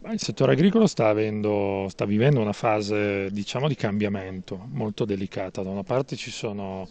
Il settore agricolo sta vivendo una fase, diciamo, di cambiamento molto delicata. Da una parte ci sono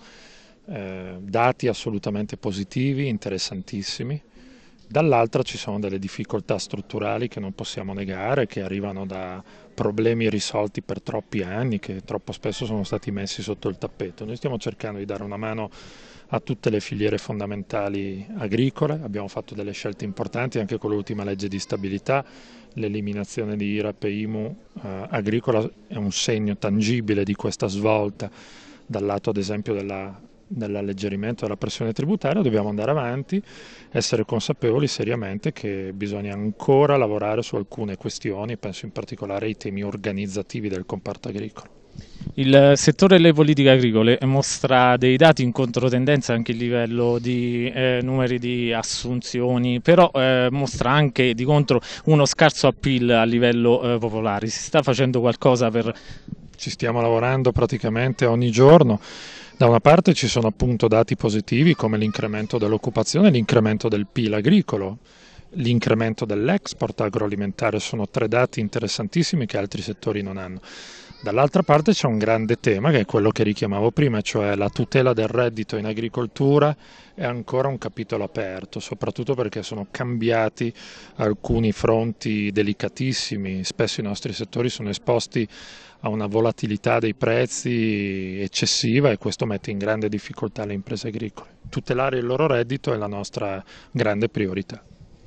dati assolutamente positivi, interessantissimi, dall'altra ci sono delle difficoltà strutturali che non possiamo negare, che arrivano da problemi irrisolti per troppi anni, che troppo spesso sono stati messi sotto il tappeto. Noi stiamo cercando di dare una mano a tutte le filiere fondamentali agricole, abbiamo fatto delle scelte importanti anche con l'ultima legge di stabilità, l'eliminazione di IRAP e IMU agricola è un segno tangibile di questa svolta dal lato ad esempio dell'alleggerimento della pressione tributaria. Dobbiamo andare avanti, essere consapevoli seriamente che bisogna ancora lavorare su alcune questioni, penso in particolare ai temi organizzativi del comparto agricolo. Il settore delle politiche agricole mostra dei dati in controtendenza anche a livello di numeri di assunzioni, però mostra anche di contro uno scarso appeal a livello popolare. Si sta facendo qualcosa per... Ci stiamo lavorando praticamente ogni giorno. Da una parte ci sono appunto dati positivi come l'incremento dell'occupazione e l'incremento del PIL agricolo, l'incremento dell'export agroalimentare, sono tre dati interessantissimi che altri settori non hanno. Dall'altra parte c'è un grande tema che è quello che richiamavo prima, cioè la tutela del reddito in agricoltura è ancora un capitolo aperto, soprattutto perché sono cambiati alcuni fronti delicatissimi, spesso i nostri settori sono esposti a una volatilità dei prezzi eccessiva e questo mette in grande difficoltà le imprese agricole. Tutelare il loro reddito è la nostra grande priorità.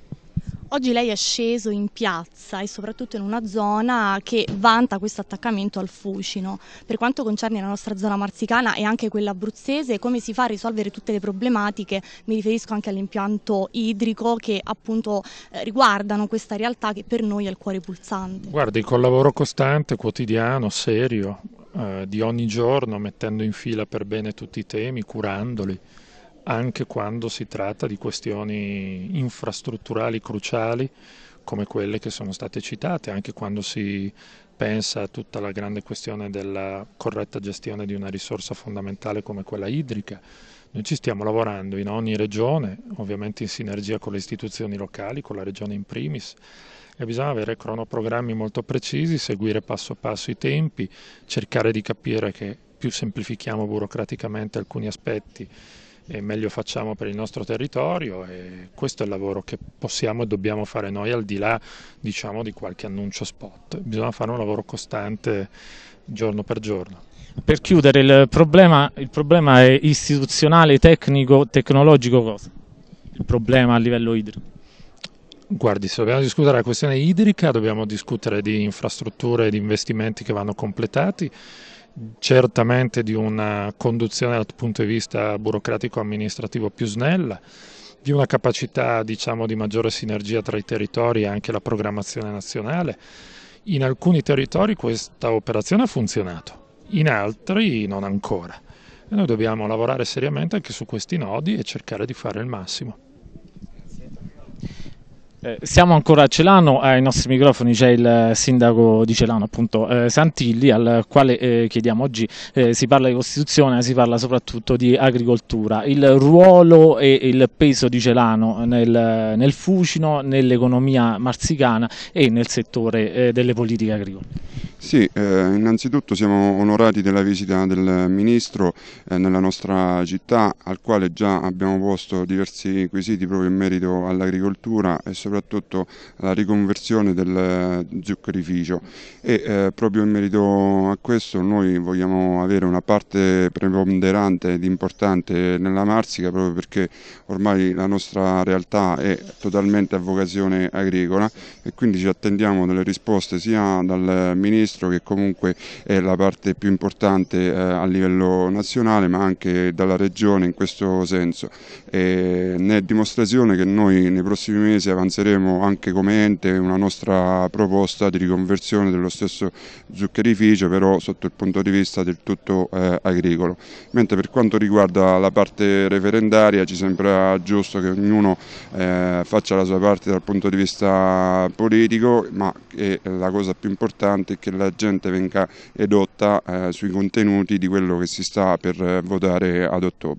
Oggi lei è sceso in piazza e soprattutto in una zona che vanta questo attaccamento al Fucino. Per quanto concerne la nostra zona marsicana e anche quella abruzzese, come si fa a risolvere tutte le problematiche? Mi riferisco anche all'impianto idrico che appunto riguardano questa realtà che per noi è il cuore pulsante. Guardi, col lavoro costante, quotidiano, serio, di ogni giorno, mettendo in fila per bene tutti i temi, curandoli, anche quando si tratta di questioni infrastrutturali cruciali come quelle che sono state citate, anche quando si pensa a tutta la grande questione della corretta gestione di una risorsa fondamentale come quella idrica. Noi ci stiamo lavorando in ogni regione, ovviamente in sinergia con le istituzioni locali, con la regione in primis, e bisogna avere cronoprogrammi molto precisi, seguire passo passo i tempi, cercare di capire che più semplifichiamo burocraticamente alcuni aspetti e meglio facciamo per il nostro territorio, e questo è il lavoro che possiamo e dobbiamo fare noi al di là, diciamo, di qualche annuncio spot. Bisogna fare un lavoro costante giorno per giorno. Per chiudere, il problema è istituzionale, tecnico, tecnologico, cosa? Il problema a livello idrico. Guardi, se dobbiamo discutere la questione idrica, dobbiamo discutere di infrastrutture e di investimenti che vanno completati, certamente di una conduzione dal punto di vista burocratico-amministrativo più snella, di una capacità, diciamo, di maggiore sinergia tra i territori e anche la programmazione nazionale. In alcuni territori questa operazione ha funzionato, in altri non ancora. E noi dobbiamo lavorare seriamente anche su questi nodi e cercare di fare il massimo. Siamo ancora a Celano, ai nostri microfoni c'è il sindaco di Celano, appunto Santilli, al quale chiediamo oggi, si parla di Costituzione, si parla soprattutto di agricoltura, il ruolo e il peso di Celano nel Fucino, nell'economia marsicana e nel settore delle politiche agricole. Sì, innanzitutto siamo onorati della visita del Ministro nella nostra città, al quale già abbiamo posto diversi quesiti proprio in merito all'agricoltura e soprattutto alla riconversione del zuccherificio, e proprio in merito a questo noi vogliamo avere una parte preponderante ed importante nella Marsica, proprio perché ormai la nostra realtà è totalmente a vocazione agricola e quindi ci attendiamo delle risposte sia dal Ministro, che comunque è la parte più importante a livello nazionale, ma anche dalla Regione in questo senso. Ne è dimostrazione che noi nei prossimi mesi avanzeremo anche come ente una nostra proposta di riconversione dello stesso zuccherificio, però sotto il punto di vista del tutto agricolo. Mentre per quanto riguarda la parte referendaria ci sembra giusto che ognuno faccia la sua parte dal punto di vista politico, ma la cosa più importante è che la gente venga edotta sui contenuti di quello che si sta per votare ad ottobre.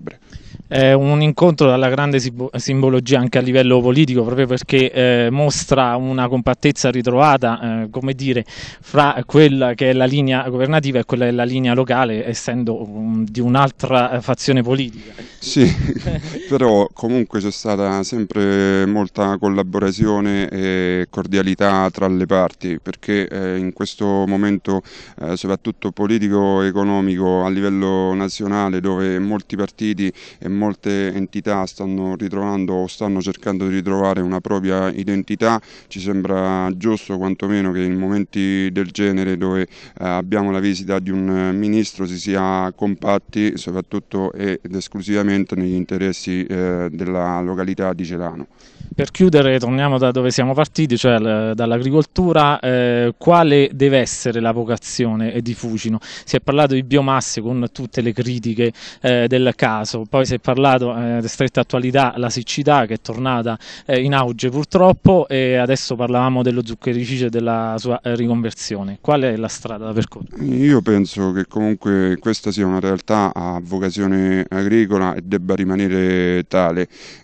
È un incontro dalla grande simbologia anche a livello politico, proprio perché mostra una compattezza ritrovata, come dire, fra quella che è la linea governativa e quella che è la linea locale, essendo di un'altra fazione politica. Sì, però comunque c'è stata sempre molta collaborazione e cordialità tra le parti, perché in questo momento soprattutto politico-economico a livello nazionale, dove molti partiti e molte entità stanno ritrovando o stanno cercando di ritrovare una propria identità, ci sembra giusto quantomeno che in momenti del genere, dove abbiamo la visita di un ministro, si sia compatti soprattutto ed esclusivamente negli interessi della località di Celano. Per chiudere, torniamo da dove siamo partiti, cioè dall'agricoltura. Quale deve essere la vocazione di Fucino? Si è parlato di biomasse con tutte le critiche del caso, poi si è parlato di stretta attualità la siccità, che è tornata in auge purtroppo, e adesso parlavamo dello zuccherificio e della sua riconversione. Qual è la strada da percorrere? Io penso che comunque questa sia una realtà a vocazione agricola e debba rimanere tale.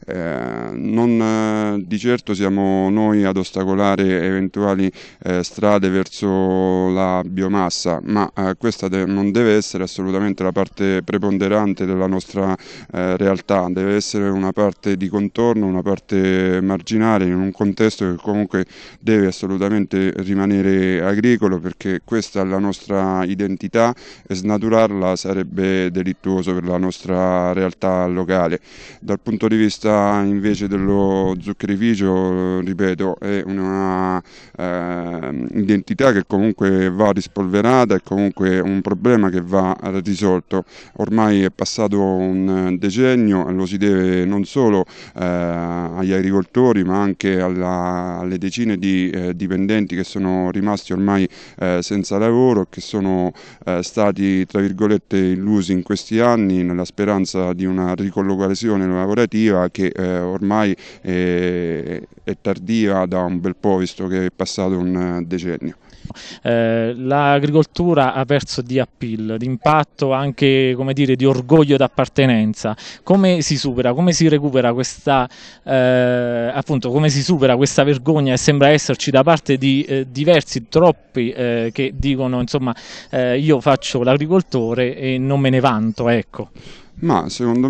Non di certo siamo noi ad ostacolare eventuali strade verso la biomassa, ma questa non deve essere assolutamente la parte preponderante della nostra realtà, deve essere una parte di contorno, una parte marginale in un contesto che comunque deve assolutamente rimanere agricolo, perché questa è la nostra identità e snaturarla sarebbe delittuoso per la nostra realtà locale. Dal punto di vista invece dello zuccherificio, ripeto, è una identità che comunque va rispolverata, è comunque un problema che va risolto. Ormai è passato un decennio e lo si deve non solo agli agricoltori, ma anche alle decine di dipendenti che sono rimasti ormai senza lavoro e che sono stati, tra virgolette, illusi in questi anni nella speranza di una ricollocazione lavorativa che ormai è tardiva da un bel po', visto che è passato un decennio. L'agricoltura ha perso di appeal, di impatto, anche, come dire, di orgoglio d'appartenenza. Come si supera, come si recupera questa, appunto, come si supera questa vergogna che sembra esserci da parte di diversi, troppi, che dicono, insomma, io faccio l'agricoltore e non me ne vanto, ecco. Ma secondo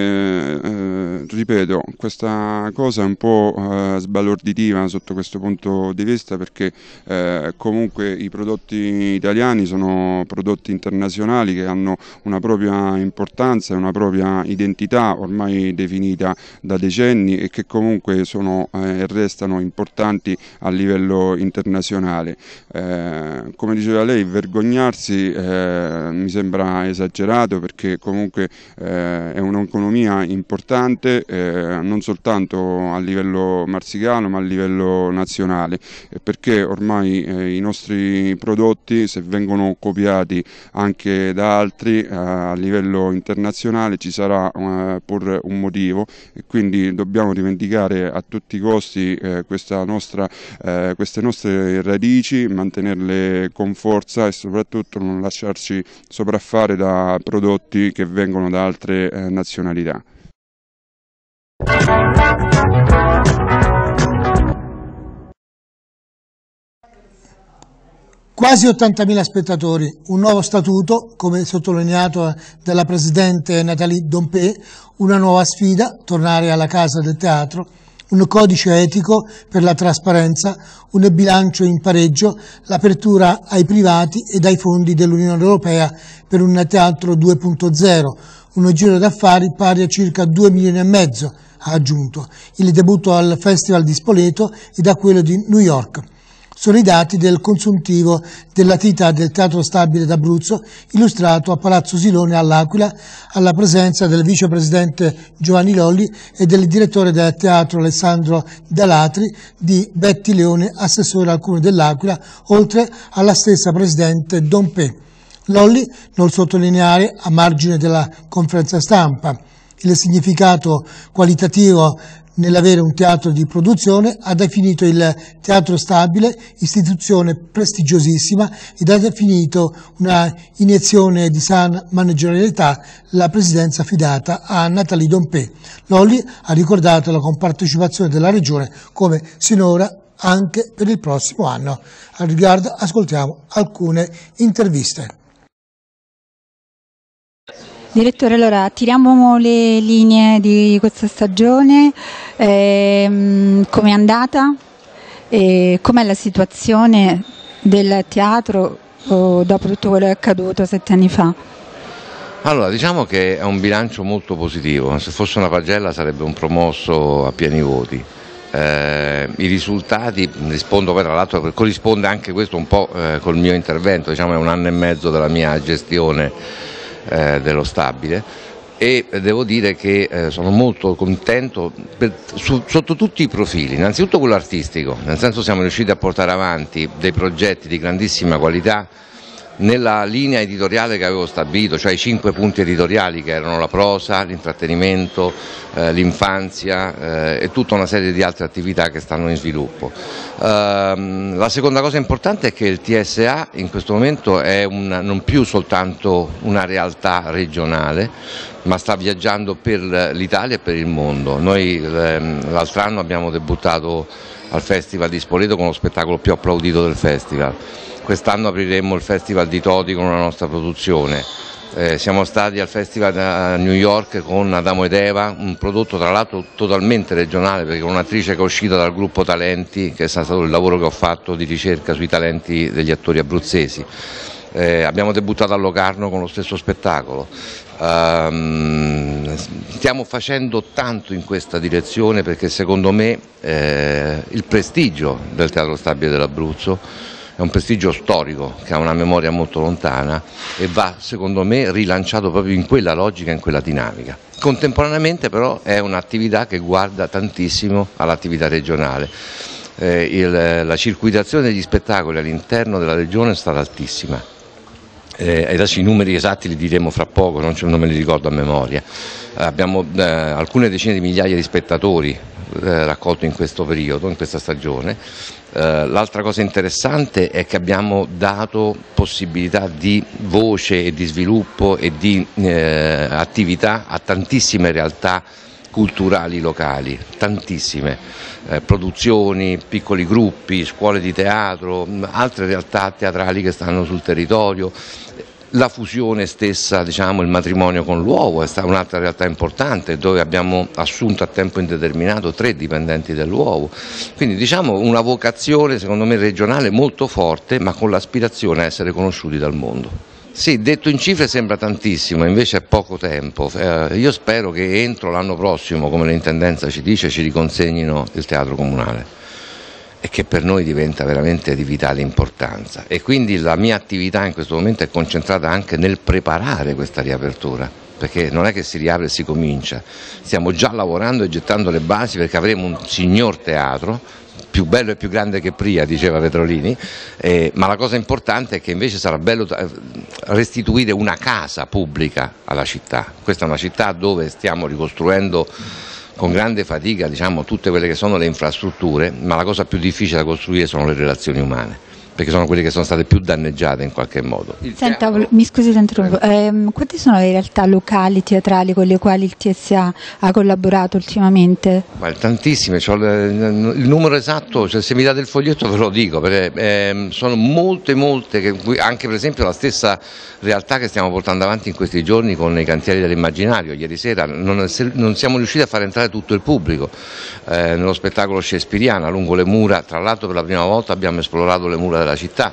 me, ripeto, questa cosa è un po' sbalorditiva sotto questo punto di vista, perché comunque i prodotti italiani sono prodotti internazionali che hanno una propria importanza e una propria identità ormai definita da decenni e che comunque sono e restano importanti a livello internazionale. Come diceva lei, vergognarsi mi sembra esagerato, perché comunque è un'economia importante non soltanto a livello marsicano ma a livello nazionale, perché ormai i nostri prodotti, se vengono copiati anche da altri a livello internazionale, ci sarà pur un motivo, e quindi dobbiamo rivendicare a tutti i costi queste nostre radici, mantenerle con forza e soprattutto non lasciarci sopraffare da prodotti che vengono da altre nazionalità. Quasi 80.000 spettatori, un nuovo statuto, come sottolineato dalla presidente Nathalie Dompé, una nuova sfida, tornare alla casa del teatro, un codice etico per la trasparenza, un bilancio in pareggio, l'apertura ai privati ed ai fondi dell'Unione Europea per un teatro 2.0, un giro d'affari pari a circa 2,5 milioni, ha aggiunto, il debutto al Festival di Spoleto e da quello di New York. Sono i dati del consuntivo dell'attività del Teatro Stabile d'Abruzzo, illustrato a Palazzo Silone all'Aquila, alla presenza del vicepresidente Giovanni Lolli e del direttore del teatro Alessandro Dalatri, di Betty Leone, assessore al Comune dell'Aquila, oltre alla stessa presidente Dompé. Lolli, non sottolineare a margine della conferenza stampa il significato qualitativo nell'avere un teatro di produzione, ha definito il Teatro Stabile istituzione prestigiosissima ed ha definito una iniezione di sana managerialità la presidenza affidata a Nathalie Dompé. Lolli ha ricordato la compartecipazione della Regione come sinora anche per il prossimo anno. Al riguardo ascoltiamo alcune interviste. Direttore, allora tiriamo le linee di questa stagione, come è andata e com'è la situazione del teatro dopo tutto quello che è accaduto 7 anni fa? Allora, diciamo che è un bilancio molto positivo, se fosse una pagella sarebbe un promosso a pieni voti. I risultati, rispondo poi tra l'altro, corrisponde anche questo un po' col mio intervento, diciamo è 1 anno e mezzo della mia gestione dello Stabile, e devo dire che sono molto contento sotto tutti i profili. Innanzitutto quello artistico, nel senso siamo riusciti a portare avanti dei progetti di grandissima qualità nella linea editoriale che avevo stabilito, cioè i 5 punti editoriali che erano la prosa, l'intrattenimento, l'infanzia e tutta una serie di altre attività che stanno in sviluppo. La seconda cosa importante è che il TSA in questo momento è non più soltanto una realtà regionale, ma sta viaggiando per l'Italia e per il mondo. Noi l'altro anno abbiamo debuttato al Festival di Spoleto con lo spettacolo più applaudito del festival. Quest'anno apriremo il Festival di Todi con una nostra produzione. Siamo stati al Festival a New York con Adamo ed Eva, un prodotto tra l'altro totalmente regionale, perché un'attrice che è uscita dal gruppo Talenti, che è stato il lavoro che ho fatto di ricerca sui talenti degli attori abruzzesi. Abbiamo debuttato a Locarno con lo stesso spettacolo. Stiamo facendo tanto in questa direzione perché secondo me il prestigio del Teatro Stabile dell'Abruzzo è un prestigio storico che ha una memoria molto lontana e va secondo me rilanciato proprio in quella logica, in quella dinamica. Contemporaneamente però è un'attività che guarda tantissimo all'attività regionale. La circuitazione degli spettacoli all'interno della regione è stata altissima. Adesso i numeri esatti li diremo fra poco, non me li ricordo a memoria. Abbiamo alcune decine di migliaia di spettatori raccolti in questo periodo, in questa stagione. L'altra cosa interessante è che abbiamo dato possibilità di voce e di sviluppo e di attività a tantissime realtà culturali locali, tantissime produzioni, piccoli gruppi, scuole di teatro, altre realtà teatrali che stanno sul territorio. La fusione stessa, diciamo, il matrimonio con l'uovo è stata un'altra realtà importante dove abbiamo assunto a tempo indeterminato 3 dipendenti dell'uovo, quindi diciamo una vocazione secondo me regionale molto forte, ma con l'aspirazione a essere conosciuti dal mondo. Sì, detto in cifre sembra tantissimo, invece è poco tempo. Io spero che entro l'anno prossimo, come l'intendenza ci dice, ci riconsegnino il teatro comunale, e che per noi diventa veramente di vitale importanza, e quindi la mia attività in questo momento è concentrata anche nel preparare questa riapertura, perché non è che si riapre e si comincia, stiamo già lavorando e gettando le basi perché avremo un signor teatro, più bello e più grande che Pria, diceva Petrolini, ma la cosa importante è che invece sarà bello restituire una casa pubblica alla città. Questa è una città dove stiamo ricostruendo con grande fatica, diciamo, tutte quelle che sono le infrastrutture, ma la cosa più difficile da costruire sono le relazioni umane, perché sono quelle che sono state più danneggiate in qualche modo. Senta, mi scusi se interrompo, quante sono le realtà locali, teatrali con le quali il TSA ha collaborato ultimamente? Tantissime, il numero esatto, cioè, se mi date il foglietto ve lo dico, perché sono molte, anche per esempio la stessa realtà che stiamo portando avanti in questi giorni con i cantieri dell'immaginario. Ieri sera non siamo riusciti a far entrare tutto il pubblico nello spettacolo shakespeariano lungo le mura, tra l'altro per la prima volta abbiamo esplorato le mura della città.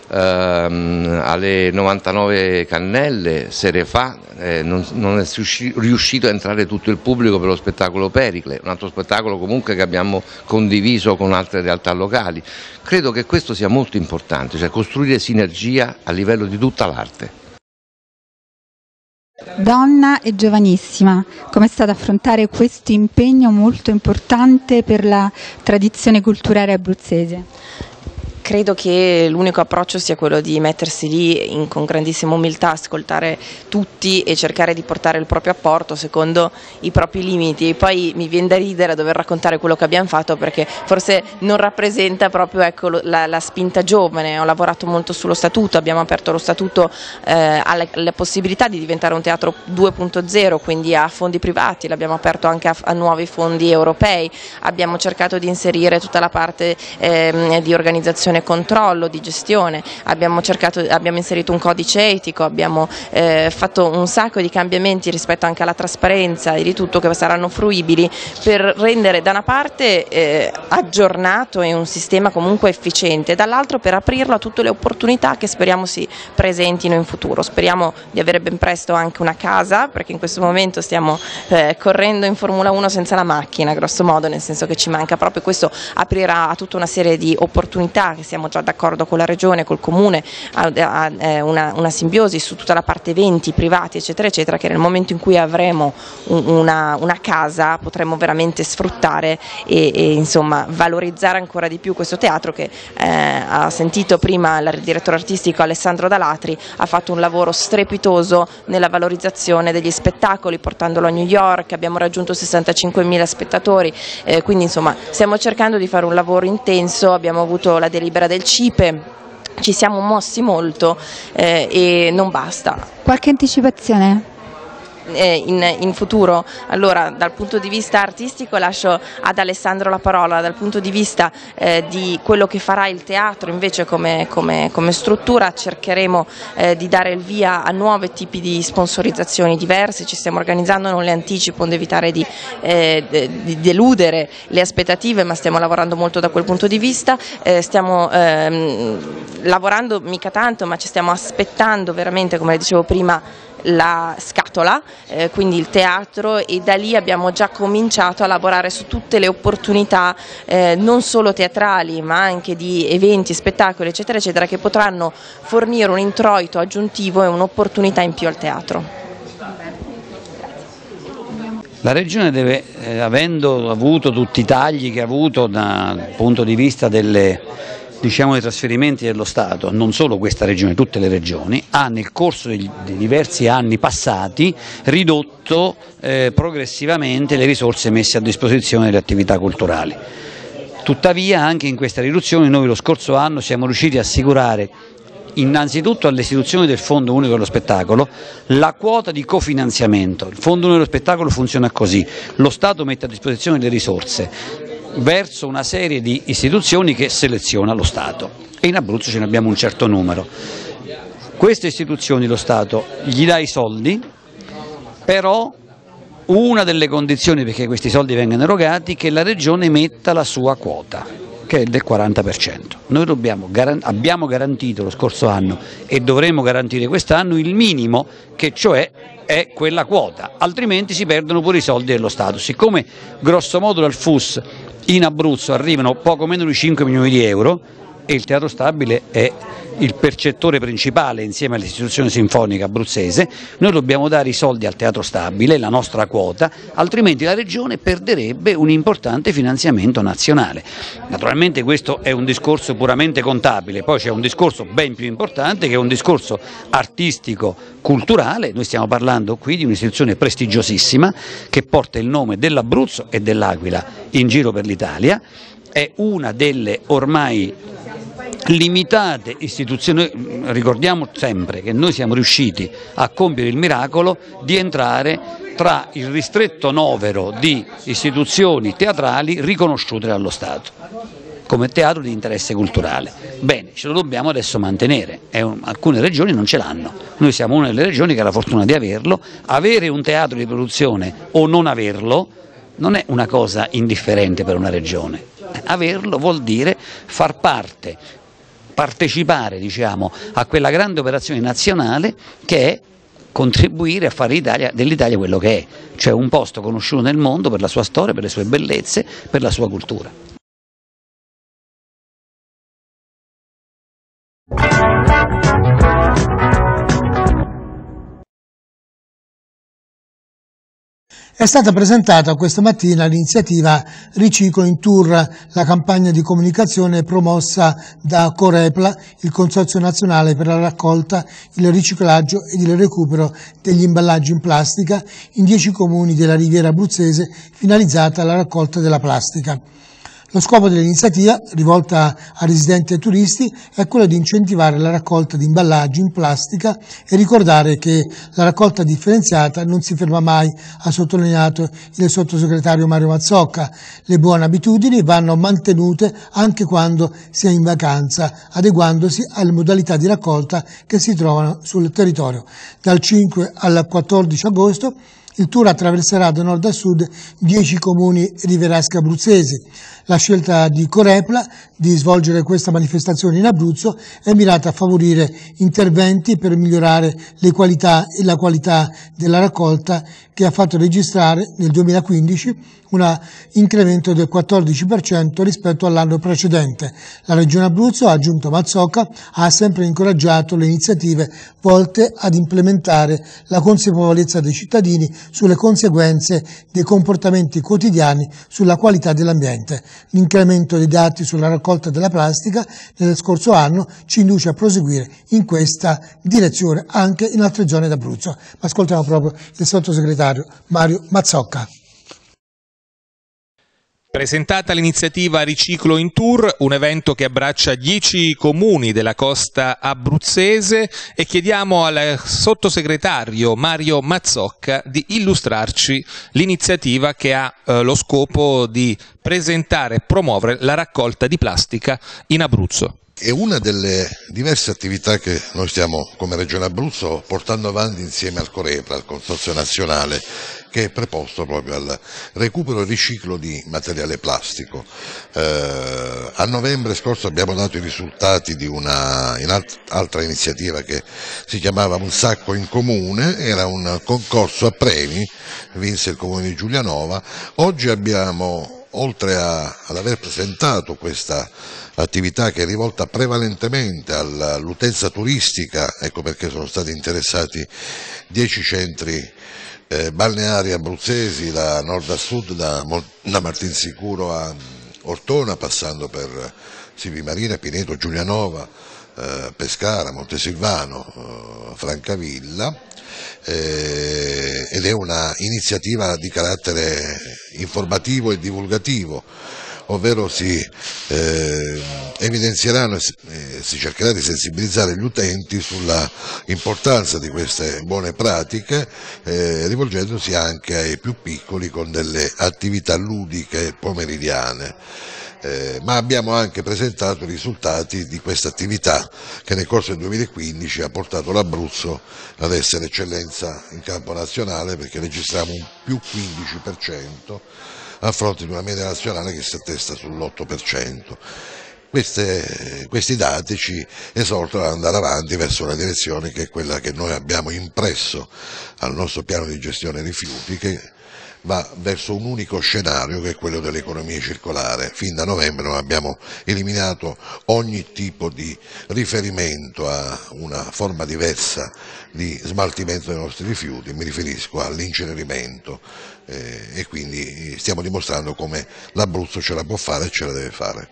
Alle 99 Cannelle sere fa non è riuscito a entrare tutto il pubblico per lo spettacolo Pericle, un altro spettacolo comunque che abbiamo condiviso con altre realtà locali. Credo che questo sia molto importante, cioè costruire sinergia a livello di tutta l'arte. Donna e giovanissima, come è stato affrontare questo impegno molto importante per la tradizione culturale abruzzese? credo che l'unico approccio sia quello di mettersi lì con grandissima umiltà, ascoltare tutti e cercare di portare il proprio apporto secondo i propri limiti. E poi mi viene da ridere a dover raccontare quello che abbiamo fatto, perché forse non rappresenta proprio, ecco, la spinta giovane. Ho lavorato molto sullo statuto, abbiamo aperto lo statuto alla possibilità di diventare un teatro 2.0, quindi a fondi privati, l'abbiamo aperto anche a nuovi fondi europei, abbiamo cercato di inserire tutta la parte di organizzazione e controllo, di gestione, abbiamo inserito un codice etico, abbiamo fatto un sacco di cambiamenti rispetto anche alla trasparenza e di tutto, che saranno fruibili per rendere da una parte aggiornato e un sistema comunque efficiente, dall'altro per aprirlo a tutte le opportunità che speriamo si presentino in futuro. Speriamo di avere ben presto anche una casa, perché in questo momento stiamo correndo in Formula 1 senza la macchina, grosso modo, nel senso che ci manca proprio questo. Aprirà a tutta una serie di opportunità, che siamo già d'accordo con la Regione, col Comune, una simbiosi su tutta la parte eventi privati eccetera eccetera, che nel momento in cui avremo una casa potremo veramente sfruttare e insomma valorizzare ancora di più questo teatro, che ha sentito prima il direttore artistico Alessandro Dalatri, ha fatto un lavoro strepitoso nella valorizzazione degli spettacoli, portandolo a New York. Abbiamo raggiunto 65.000 spettatori, quindi insomma stiamo cercando di fare un lavoro intenso. Abbiamo avuto la delibera del CIPE, ci siamo mossi molto e non basta. Qualche anticipazione? In futuro? Allora, dal punto di vista artistico lascio ad Alessandro la parola. Dal punto di vista di quello che farà il teatro invece come struttura, cercheremo di dare il via a nuovi tipi di sponsorizzazioni diverse. Ci stiamo organizzando, non le anticipo, onde evitare di deludere le aspettative, ma stiamo lavorando molto da quel punto di vista. Stiamo lavorando mica tanto, ma ci stiamo aspettando veramente, come le dicevo prima, la scatola, quindi il teatro, e da lì abbiamo già cominciato a lavorare su tutte le opportunità non solo teatrali ma anche di eventi, spettacoli eccetera eccetera, che potranno fornire un introito aggiuntivo e un'opportunità in più al teatro. La Regione deve, avendo avuto tutti i tagli che ha avuto dal punto di vista dei trasferimenti dello Stato, non solo questa Regione, tutte le Regioni, ha nel corso dei diversi anni passati ridotto progressivamente le risorse messe a disposizione delle attività culturali. Tuttavia anche in questa riduzione noi lo scorso anno siamo riusciti a assicurare innanzitutto alle istituzioni del Fondo Unico dello Spettacolo la quota di cofinanziamento. Il Fondo Unico dello Spettacolo funziona così: lo Stato mette a disposizione le risorse verso una serie di istituzioni che seleziona lo Stato, e in Abruzzo ce ne abbiamo un certo numero. Queste istituzioni lo Stato gli dà i soldi, però una delle condizioni perché questi soldi vengano erogati è che la Regione metta la sua quota, che è del 40%. Noi abbiamo garantito lo scorso anno e dovremo garantire quest'anno il minimo, che cioè è quella quota, altrimenti si perdono pure i soldi dello Stato. Siccome grosso modo dal FUS in Abruzzo arrivano poco meno di 5 milioni di euro e il Teatro Stabile è il percettore principale insieme all'istituzione sinfonica abruzzese, noi dobbiamo dare i soldi al Teatro Stabile, la nostra quota, altrimenti la Regione perderebbe un importante finanziamento nazionale. Naturalmente questo è un discorso puramente contabile, poi c'è un discorso ben più importante che è un discorso artistico, culturale. Noi stiamo parlando qui di un'istituzione prestigiosissima che porta il nome dell'Abruzzo e dell'Aquila in giro per l'Italia, è una delle ormai limitate istituzioni. Ricordiamo sempre che noi siamo riusciti a compiere il miracolo di entrare tra il ristretto novero di istituzioni teatrali riconosciute dallo Stato come teatro di interesse culturale. Bene, ce lo dobbiamo adesso mantenere, alcune regioni non ce l'hanno, noi siamo una delle regioni che ha la fortuna di averlo. Avere un teatro di produzione o non averlo non è una cosa indifferente per una regione, averlo vuol dire far parte, partecipare a quella grande operazione nazionale che è contribuire a fare dell'Italia quello che è, cioè un posto conosciuto nel mondo per la sua storia, per le sue bellezze, per la sua cultura. È stata presentata questa mattina l'iniziativa Riciclo in Tour, la campagna di comunicazione promossa da Corepla, il Consorzio Nazionale per la raccolta, il riciclaggio ed il recupero degli imballaggi in plastica in 10 comuni della Riviera Abruzzese, finalizzata alla raccolta della plastica. Lo scopo dell'iniziativa, rivolta a residenti e turisti, è quello di incentivare la raccolta di imballaggi in plastica e ricordare che la raccolta differenziata non si ferma mai, ha sottolineato il sottosegretario Mario Mazzocca. Le buone abitudini vanno mantenute anche quando si è in vacanza, adeguandosi alle modalità di raccolta che si trovano sul territorio. Dal 5 al 14 agosto il tour attraverserà da nord a sud 10 comuni rivieraschi abruzzesi. La scelta di Corepla di svolgere questa manifestazione in Abruzzo è mirata a favorire interventi per migliorare le qualità e la qualità della raccolta, che ha fatto registrare nel 2015 un incremento del 14% rispetto all'anno precedente. La Regione Abruzzo, ha aggiunto Mazzocca, ha sempre incoraggiato le iniziative volte ad implementare la consapevolezza dei cittadini sulle conseguenze dei comportamenti quotidiani sulla qualità dell'ambiente. L'incremento dei dati sulla raccolta della plastica nello scorso anno ci induce a proseguire in questa direzione anche in altre zone d'Abruzzo. Ascoltiamo proprio il sottosegretario Mario Mazzocca. Presentata l'iniziativa Riciclo in Tour, un evento che abbraccia 10 comuni della costa abruzzese, e chiediamo al sottosegretario Mario Mazzocca di illustrarci l'iniziativa che ha lo scopo di presentare e promuovere la raccolta di plastica in Abruzzo. È una delle diverse attività che noi stiamo come Regione Abruzzo portando avanti insieme al Corepla, al Consorzio Nazionale, che è preposto proprio al recupero e riciclo di materiale plastico. A novembre scorso abbiamo dato i risultati di un'altra iniziativa che si chiamava Un sacco in comune, era un concorso a premi, vinse il comune di Giulianova. Oggi abbiamo, oltre ad aver presentato questa attività che è rivolta prevalentemente all'utenza turistica, ecco perché sono stati interessati 10 centri balneari abruzzesi da nord a sud, da Martinsicuro a Ortona, passando per Sivimarina, Pineto, Giulianova, Pescara, Montesilvano, Francavilla, ed è una iniziativa di carattere informativo e divulgativo, ovvero si evidenzieranno e si cercherà di sensibilizzare gli utenti sulla importanza di queste buone pratiche, rivolgendosi anche ai più piccoli con delle attività ludiche pomeridiane. Ma abbiamo anche presentato i risultati di questa attività che nel corso del 2015 ha portato l'Abruzzo ad essere eccellenza in campo nazionale, perché registriamo un più 15% a fronte di una media nazionale che si attesta sull'8%. Questi dati ci esortano ad andare avanti verso una direzione che è quella che noi abbiamo impresso al nostro piano di gestione rifiuti, che va verso un unico scenario, che è quello dell'economia circolare. Fin da novembre noi abbiamo eliminato ogni tipo di riferimento a una forma diversa di smaltimento dei nostri rifiuti, mi riferisco all'incenerimento, e quindi stiamo dimostrando come l'Abruzzo ce la può fare e ce la deve fare.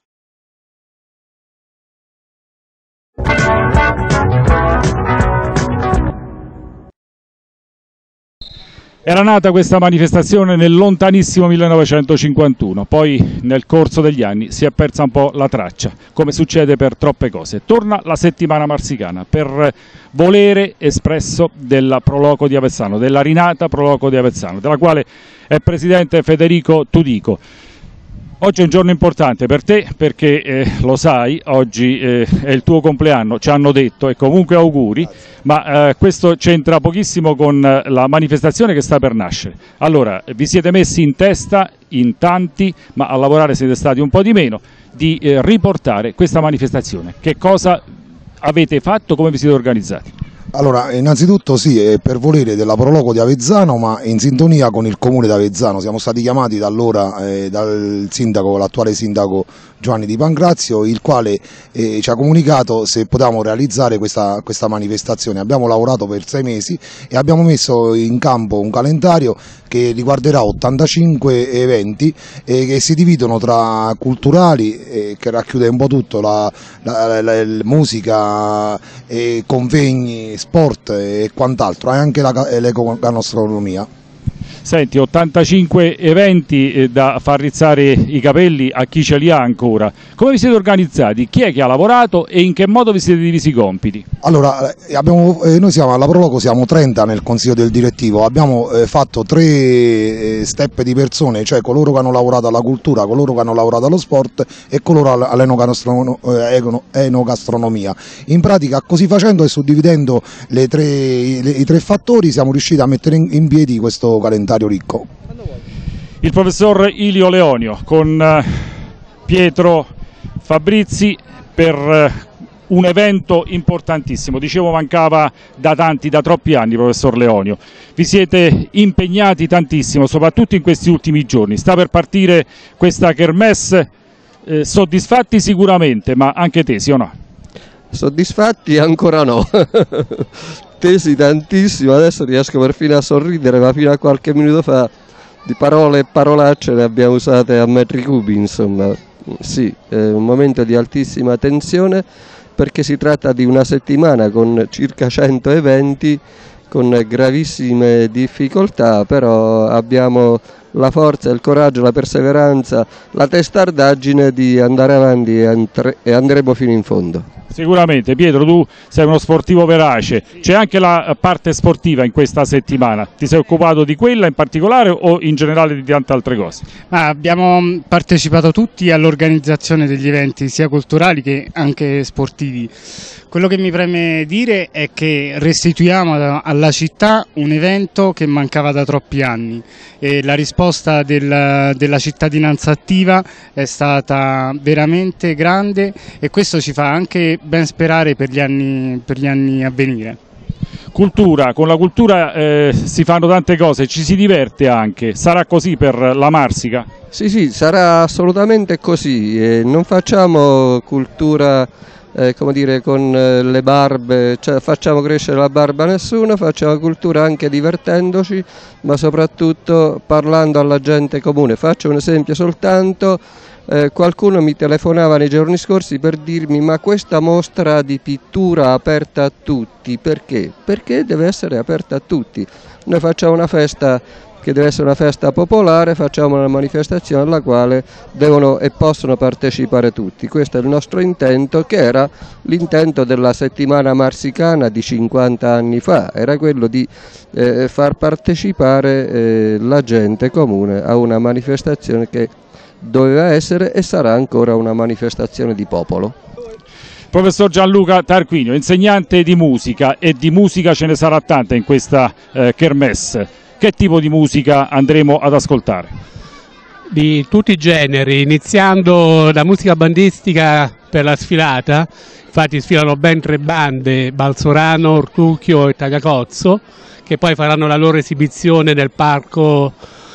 Era nata questa manifestazione nel lontanissimo 1951, poi nel corso degli anni si è persa un po' la traccia, come succede per troppe cose. Torna la settimana marsicana per volere espresso della Proloco di Avezzano, della rinata Proloco di Avezzano, della quale è presidente Federico Tudico. Oggi è un giorno importante per te perché lo sai, oggi è il tuo compleanno, ci hanno detto, e comunque auguri, ma questo c'entra pochissimo con la manifestazione che sta per nascere. Allora, vi siete messi in testa, in tanti, ma a lavorare siete stati un po' di meno, di riportare questa manifestazione. Che cosa avete fatto, come vi siete organizzati? Allora, innanzitutto sì, è per volere della Proloco di Avezzano, ma in sintonia con il comune di Avezzano. Siamo stati chiamati da allora dal sindaco, l'attuale sindaco Giovanni Di Pancrazio, il quale ci ha comunicato se potevamo realizzare questa manifestazione. Abbiamo lavorato per 6 mesi e abbiamo messo in campo un calendario che riguarderà 85 eventi che si dividono tra culturali, che racchiude un po' tutto, la musica, convegni, sport e quant'altro, e anche l'ecogastronomia. Senti, 85 eventi da far rizzare i capelli a chi ce li ha ancora. Come vi siete organizzati? Chi è che ha lavorato e in che modo vi siete divisi i compiti? Allora, noi siamo alla Proloco, siamo 30 nel Consiglio del Direttivo, abbiamo fatto 3 step di persone, cioè coloro che hanno lavorato alla cultura, coloro che hanno lavorato allo sport e coloro all'enogastronomia. In pratica, così facendo e suddividendo i 3 fattori, siamo riusciti a mettere in piedi questo calendario ricco. Il professor Ilio Leonio con Pietro Fabrizi per un evento importantissimo. Dicevo, mancava da troppi anni, professor Leonio. Vi siete impegnati tantissimo, soprattutto in questi ultimi giorni. Sta per partire questa kermesse, soddisfatti sicuramente, ma anche tesi o no? Soddisfatti ancora no. Tesi tantissimo, adesso riesco perfino a sorridere, ma fino a qualche minuto fa di parole e parolacce ne abbiamo usate a metri cubi, insomma. Sì, è un momento di altissima tensione perché si tratta di una settimana con circa 100 eventi, con gravissime difficoltà, però abbiamo la forza, il coraggio, la perseveranza, la testardaggine di andare avanti e andremo fino in fondo. Sicuramente. Pietro, tu sei uno sportivo verace, c'è anche la parte sportiva in questa settimana, ti sei occupato di quella in particolare o in generale di tante altre cose? Abbiamo partecipato tutti all'organizzazione degli eventi sia culturali che anche sportivi. Quello che mi preme dire è che restituiamo alla città un evento che mancava da troppi anni e la risposta della cittadinanza attiva è stata veramente grande e questo ci fa anche ben sperare per gli anni a venire. Cultura, con la cultura si fanno tante cose, ci si diverte anche, sarà così per la Marsica? Sì, sarà assolutamente così, non facciamo cultura come dire, con le barbe, cioè facciamo crescere la barba a nessuno, facciamo cultura anche divertendoci, ma soprattutto parlando alla gente comune. Faccio un esempio soltanto, qualcuno mi telefonava nei giorni scorsi per dirmi: ma questa mostra di pittura aperta a tutti, perché? Perché deve essere aperta a tutti. Noi facciamo una festa che deve essere una festa popolare, facciamo una manifestazione alla quale devono e possono partecipare tutti. Questo è il nostro intento, che era l'intento della settimana marsicana di 50 anni fa, era quello di far partecipare la gente comune a una manifestazione che doveva essere e sarà ancora una manifestazione di popolo. Professor Gianluca Tarquinio, insegnante di musica, e di musica ce ne sarà tanta in questa kermesse. Che tipo di musica andremo ad ascoltare? Di tutti i generi, iniziando da musica bandistica per la sfilata. Infatti sfilano ben 3 bande, Balsorano, Ortucchio e Tagliacozzo, che poi faranno la loro esibizione nel Parco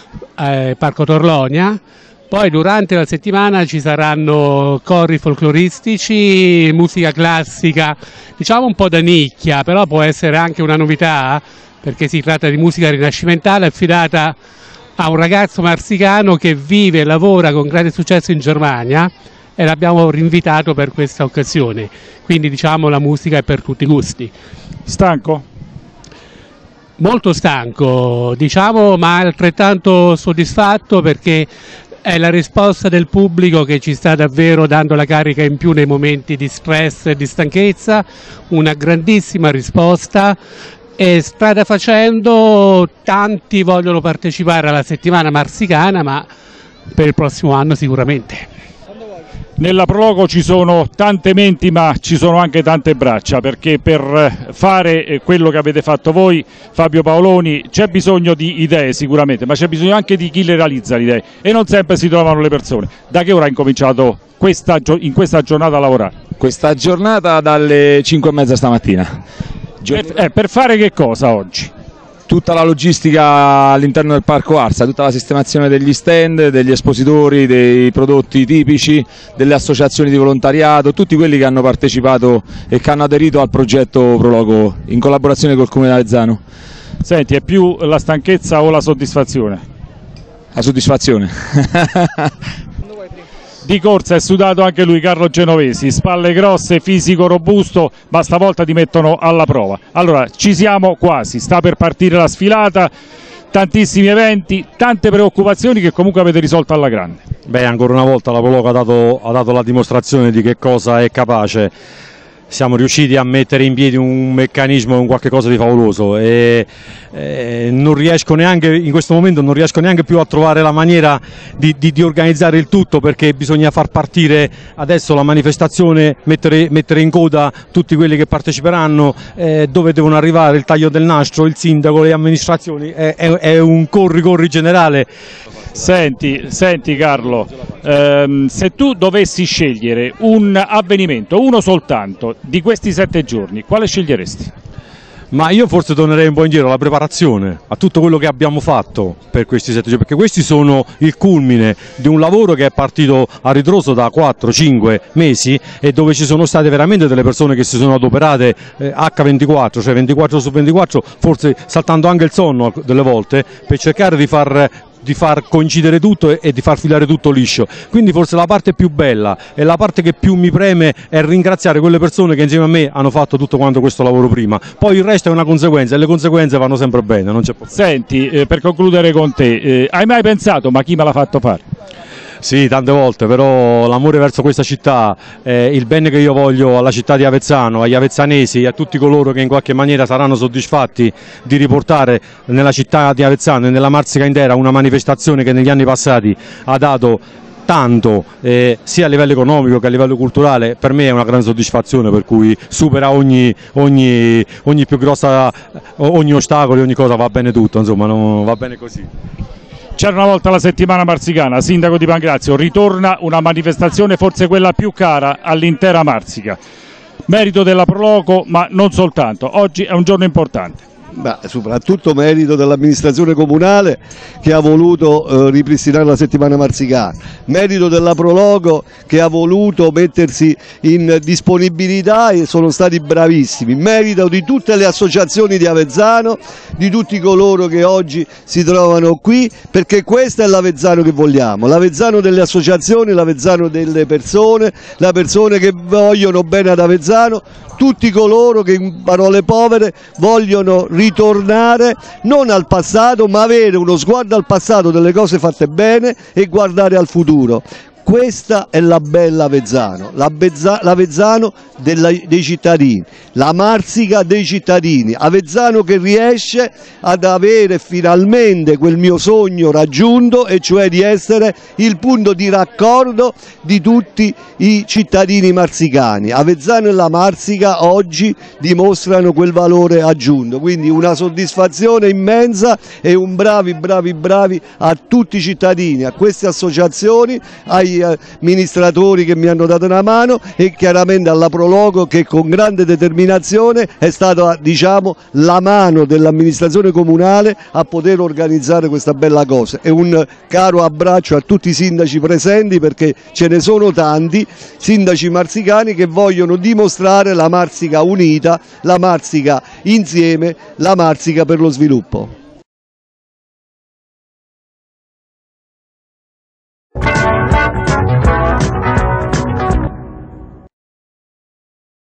Torlonia. Poi durante la settimana ci saranno cori folcloristici, musica classica, diciamo un po' da nicchia, però può essere anche una novità, perché si tratta di musica rinascimentale affidata a un ragazzo marsicano che vive e lavora con grande successo in Germania e l'abbiamo rinvitato per questa occasione. Quindi diciamo la musica è per tutti i gusti. Stanco? Molto stanco, diciamo, ma altrettanto soddisfatto perché è la risposta del pubblico che ci sta davvero dando la carica in più nei momenti di stress e di stanchezza, una grandissima risposta. E strada facendo tanti vogliono partecipare alla settimana marsicana, ma per il prossimo anno sicuramente. Nella Proloco ci sono tante menti, ma ci sono anche tante braccia, perché per fare quello che avete fatto voi, Fabio Paoloni, c'è bisogno di idee sicuramente, ma c'è bisogno anche di chi le realizza le idee, e non sempre si trovano le persone. Da che ora hai incominciato in questa giornata a lavorare? Questa giornata dalle 5:30 stamattina. Per fare che cosa oggi? tutta la logistica all'interno del Parco Arsa, tutta la sistemazione degli stand, degli espositori, dei prodotti tipici, delle associazioni di volontariato, tutti quelli che hanno partecipato e che hanno aderito al progetto Prologo in collaborazione col Comune di Avezzano. Senti, è più la stanchezza o la soddisfazione? La soddisfazione. Di corsa è sudato anche lui, Carlo Genovesi, spalle grosse, fisico robusto, ma stavolta ti mettono alla prova. Allora, ci siamo quasi, sta per partire la sfilata, tantissimi eventi, tante preoccupazioni che comunque avete risolto alla grande. Beh, ancora una volta la Prologo ha dato la dimostrazione di che cosa è capace. Siamo riusciti a mettere in piedi un meccanismo, un qualche cosa di favoloso e non riesco neanche, in questo momento non riesco neanche più a trovare la maniera di organizzare il tutto, perché bisogna far partire adesso la manifestazione, mettere in coda tutti quelli che parteciperanno, dove devono arrivare, il taglio del nastro, il sindaco, le amministrazioni, è un corri generale. Senti Carlo, se tu dovessi scegliere un avvenimento, uno soltanto, di questi 7 giorni, quale sceglieresti? Ma io forse tornerei un po' indietro alla preparazione, a tutto quello che abbiamo fatto per questi 7 giorni, perché questi sono il culmine di un lavoro che è partito a ritroso da 4-5 mesi e dove ci sono state veramente delle persone che si sono adoperate H24, cioè 24 su 24, forse saltando anche il sonno delle volte, per cercare di far coincidere tutto e di far filare tutto liscio. Quindi forse la parte più bella e la parte che più mi preme è ringraziare quelle persone che insieme a me hanno fatto tutto quanto questo lavoro prima. Poi il resto è una conseguenza e le conseguenze vanno sempre bene, non c'è problema. Senti, per concludere con te, hai mai pensato ma chi me l'ha fatto fare? Sì, tante volte, però l'amore verso questa città, il bene che io voglio alla città di Avezzano, agli avezzanesi e a tutti coloro che in qualche maniera saranno soddisfatti di riportare nella città di Avezzano e nella Marsica intera una manifestazione che negli anni passati ha dato tanto, sia a livello economico che a livello culturale, per me è una grande soddisfazione, per cui supera ogni più grossa, ogni ostacolo, ogni cosa, va bene tutto, insomma, va bene così. C'era una volta la settimana marsicana, sindaco di Pancrazio, ritorna una manifestazione forse quella più cara all'intera Marsica. Merito della Prologo, ma non soltanto, oggi è un giorno importante. Ma soprattutto merito dell'amministrazione comunale che ha voluto ripristinare la settimana marsicana, merito della Prologo che ha voluto mettersi in disponibilità e sono stati bravissimi, merito di tutte le associazioni di Avezzano, di tutti coloro che oggi si trovano qui, perché questo è l'Avezzano che vogliamo, l'Avezzano delle associazioni, l'Avezzano delle persone, le persone che vogliono bene ad Avezzano, tutti coloro che in parole povere vogliono ritornare non al passato ma avere uno sguardo al passato delle cose fatte bene e guardare al futuro. Questa è la bella Avezzano, l'Avezzano dei cittadini, la Marsica dei cittadini, Avezzano che riesce ad avere finalmente quel mio sogno raggiunto, e cioè di essere il punto di raccordo di tutti i cittadini marsicani. Avezzano e la Marsica oggi dimostrano quel valore aggiunto, quindi una soddisfazione immensa e un bravi a tutti i cittadini, a queste associazioni, ai amministratori che mi hanno dato una mano e chiaramente alla Prologo che con grande determinazione è stata, diciamo, la mano dell'amministrazione comunale a poter organizzare questa bella cosa. E un caro abbraccio a tutti i sindaci presenti, perché ce ne sono tanti, sindaci marsicani che vogliono dimostrare la Marsica unita, la Marsica insieme, la Marsica per lo sviluppo.